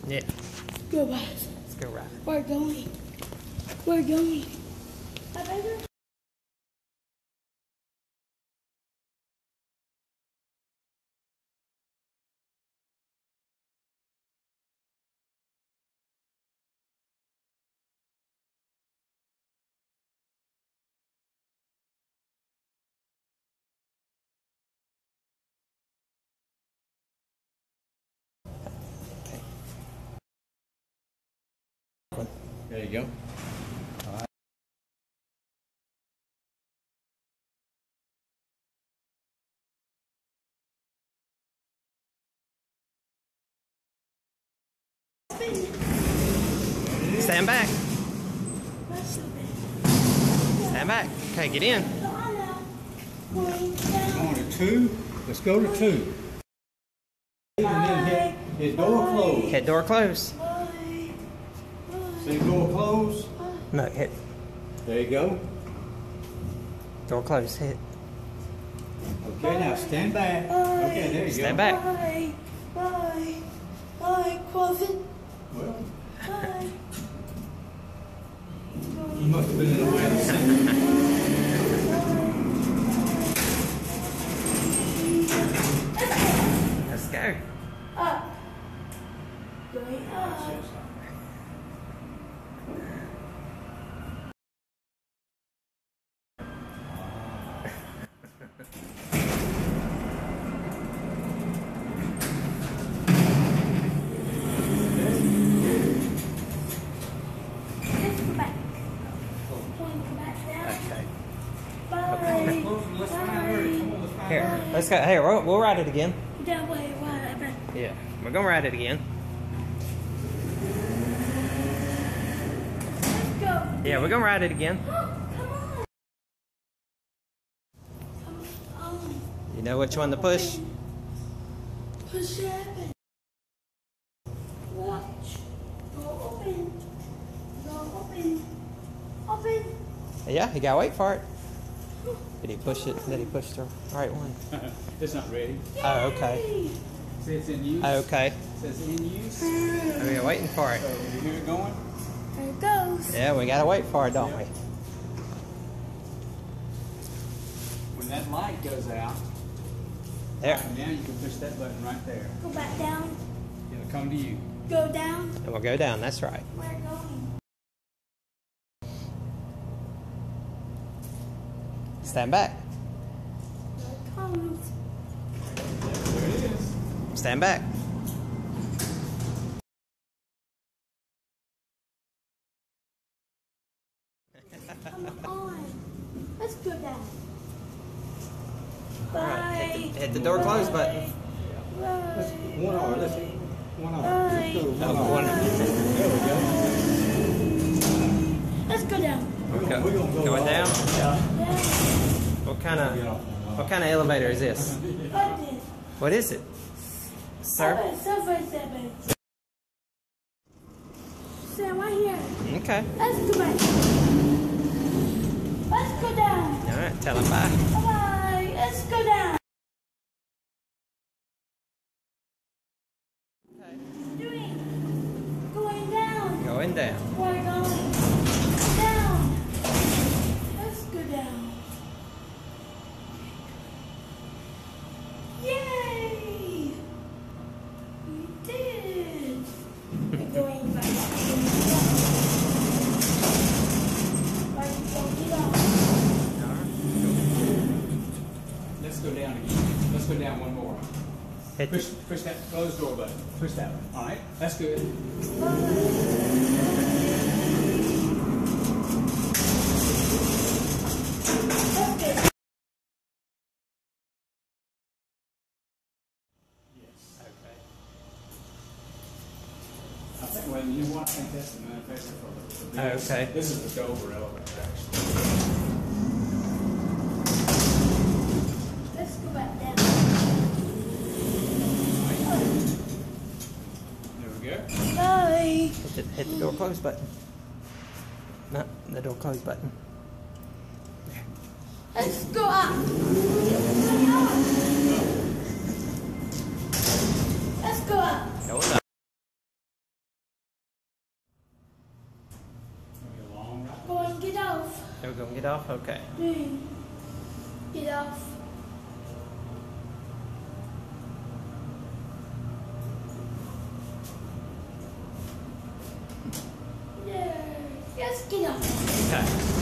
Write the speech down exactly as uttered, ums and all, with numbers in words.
Yeah. Go right. Let's go right. We're going. We're going. There you go. All right. Stand back. Stand back. Okay, get in. Going to two. Let's go to two. And then hit, hit door closed. Hit door close. See door closed? No, hit There you go. door close. Hit. Okay, now stand back. Okay, there you Stand go. back. Bye. Bye. Bye. Close it. Well, Bye. you must have been in the way of the scene. Let's go. Up. Going up. Let's go back. Going back down. Okay. Bye. Let's find where it- come on, let's find Here, where it- let's go. Here, we'll, we'll ride it again. That way, whatever. Yeah, we're gonna ride it again. Let's go. Yeah, we're gonna ride it again. Come on. Come on. You know which one to push? Push it open. Watch. Go open. Go open. Open. Yeah, you gotta wait for it. Did he push it? Did he push the right one? It's not ready. Oh, okay. Yay. See, it's in use. Oh, okay. It says in use. Oh, we're waiting for it. So you hear it going? There it goes. Yeah, we gotta wait for it, don't we? When that light goes out, There. now you can push that button right there. Go back down. It'll come to you. Go down. And we'll go down, that's right. We're going. Stand back. There it comes. There it is. Stand back. Come on. Let's go down. All right, Bye. hit the, hit the door close button. Bye. One hour. Let's see. One hour. Bye. Let's go. One Oh, hour. one. There we go. Let's go down. We're gonna, we're gonna go Going all- down? Down. What kind Get of off one what hour. kind of elevator is this? Button. What is it? Sir? Seven, seven, seven. Sam, right here. Okay. Let's go back. Let's go down. All right, tell him bye. Bye. Let's go down. Doing. Going down. Going down. We're going down. Let's go down. Yay! We did. We're going back. Right, don't get off. All right. Let's go down again. Let's go down one more. Hit Push, the, push that closed door button. Push that one. All right. That's good. That's good. Yes. Okay. I think, well, you know what? I think that's the manifesto for the. for Oh, this. okay. This is the Dover elevator, actually. Let's go back down. There we go. Bye. hit the, hit the door close button. No, the door close button. Let's go up. Let's go up. Going up. we go. Get off? Okay. Get off. Yeah. Yes, get off. Okay.